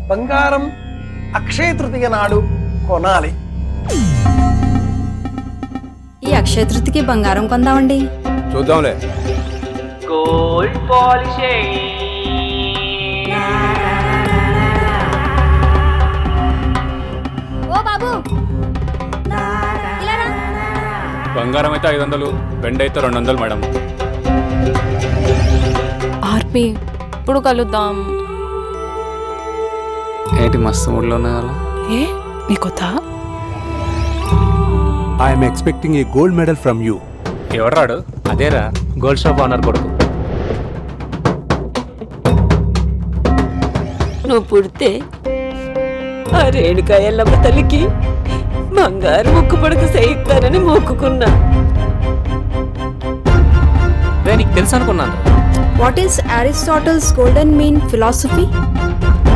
బంగారం అక్షయ తృతీయ నాడు కొనాలి. ఈ అక్షయ తృతీయకి బంగారం కొందామండి. చూద్దాంలే. Gold polishing. ఓ బాబు, బంగారం అయితే 500, వెండి అయితే 200 మేడం. ఆర్పి ఇప్పుడు కలుద్దాం. ఏంటి మస్తు మూడ్లో ఉన్నా? ఏ నీకొద్దా? I'm expecting a gold medal from you. ఎవర్రాడు? అదేరా గోల్డ్ షాప్ ఓనర్ కొడుకు. నువ్వు పుడితే ఆ రేణుకా ఎల్లమ్మ తల్లికి బంగారు ముక్కు పడక చేయిస్తానని మొక్కుకున్నా. నీకు తెలుసు అనుకున్నాను. What is Aristotle's golden mean philosophy?